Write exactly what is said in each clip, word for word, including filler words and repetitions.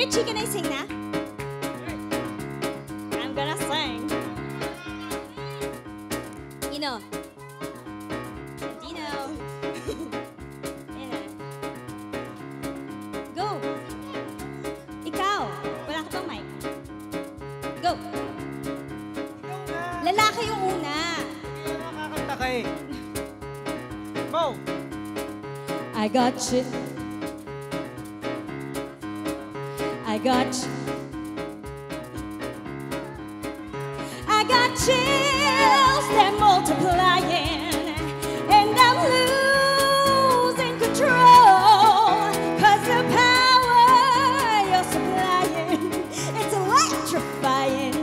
Ricci, can I sing na? I'm gonna sing. You know, Sandino. Go. Ikaw, wala ka pang mic. Go. Lalaki yung una. Hindi ka nakakanta ka eh. Mo. I got you. I got you. I got chills, they're multiplying, and I'm losing control, cause the power you're supplying, it's electrifying.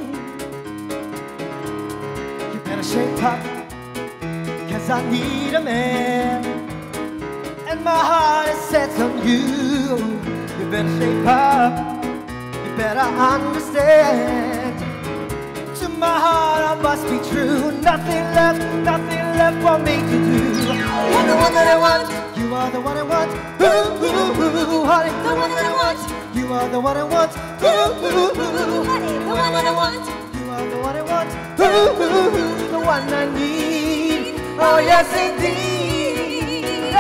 You better shape up, cause I need a man, and my heart is set on you. You better shape up, you better understand. To my heart I must be true. Nothing left, nothing left for me to do. You're the one that I want, you are the one I want. Ooh, ooh, ooh, honey, the one that I want. You are the one I want. Ooh, ooh, ooh, honey, the one that I want. You are the one I want. Ooh, ooh, ooh, the one I need. Oh yes indeed.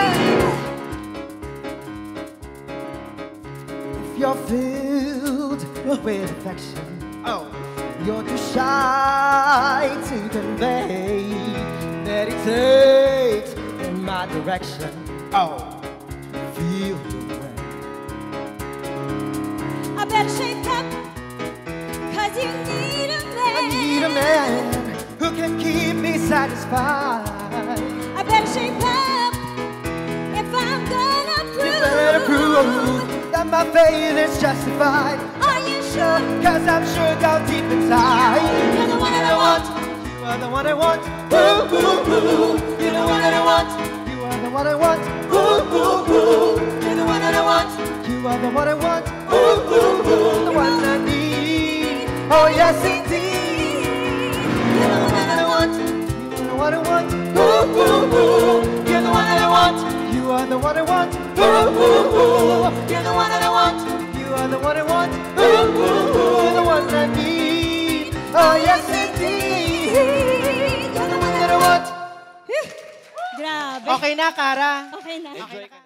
If you're filled with affection, oh, you're too shy to convey that it takes in my direction. Oh, feel the way. I better shape up, cause you need a man. I need a man who can keep me satisfied. I better shape up if I'm gonna prove. You better prove that my faith is justified. Are you sure? Cause I'm sure down deep inside. You're the one that I want. You are the one I want. Ooh, ooh, ooh. You're the one that I want. You are the one I want. Ooh, ooh, ooh. You're the one that I want. You are the one I want. Ooh, ooh, ooh. The one I need. Oh yes indeed. You're the one that I want. You're the one I want. Ooh, ooh, ooh. You're the one that I want. You are the one I want. Ooh, ooh, ooh. You're the one that I want. You are the one I want. Ooh, ooh, ooh. The one I need. Oh yes indeed. You're the one that I want. Grabe. Okay na, Cara. Okay na. Okay.